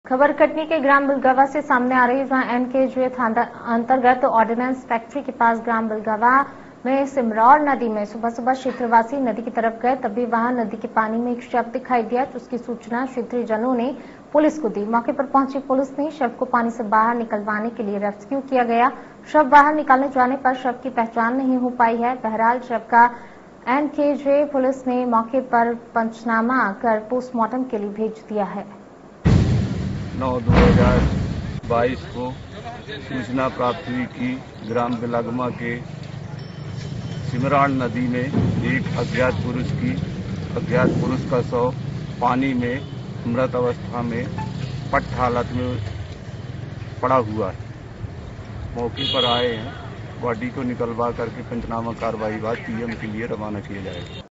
खबर कटनी के ग्राम बिलगवा से सामने आ रही है, जहां एनकेजे थाना अंतर्गत ऑर्डिनेंस फैक्ट्री के पास ग्राम बिलगवा में सिमरौर नदी में सुबह सुबह क्षेत्रवासी नदी की तरफ गए, तभी वहां नदी के पानी में एक शव दिखाई दिया। तो उसकी सूचना क्षेत्रीयजनों ने पुलिस को दी। मौके पर पहुंची पुलिस ने शव को पानी से बाहर निकलवाने के लिए रेस्क्यू किया गया। शव बाहर निकालने जाने पर शव की पहचान नहीं हो पाई है। बहरहाल शव का एनकेजे पुलिस ने मौके पर पंचनामा कर पोस्टमार्टम के लिए भेज दिया है। 9/2022 को सूचना प्राप्त हुई कि ग्राम बिलगवा के सिमरान नदी में एक अज्ञात पुरुष का शव पानी में मृत अवस्था में पट हालत में पड़ा हुआ है। मौके पर आए हैं, बॉडी को निकलवा करके पंचनामा कार्रवाई बाद पीएम के लिए रवाना किया जाएगा।